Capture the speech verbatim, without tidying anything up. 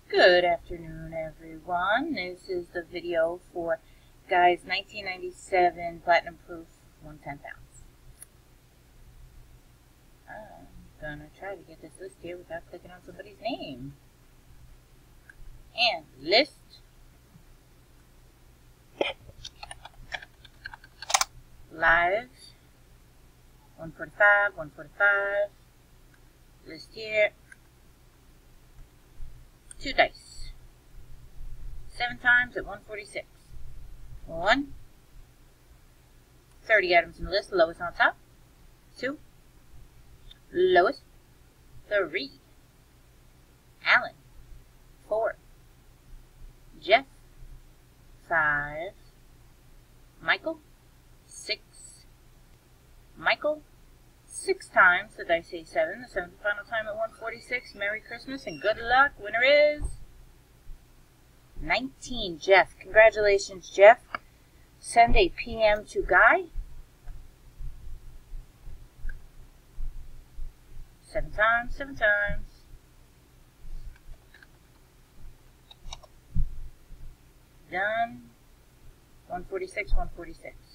Good afternoon, everyone. This is the video for Guy's nineteen ninety-seven Platinum Proof one tenth ounce. I'm gonna try to get this list here without clicking on somebody's name. And list. Live. one forty-five, one forty-five. List here. Two dice. Seven times at one forty-six. One. thirty items in the list, lowest on top. Two. Lowest. Three. Alan. Four. Jeff. Five. Michael. Six. Michael. Six times, the dice say seven. The seventh and final time at one forty-six. Merry Christmas and good luck. Winner is nineteen. Jeff. Congratulations, Jeff. Send a P M to Guy. Seven times, seven times. Done. one forty-six, one forty-six.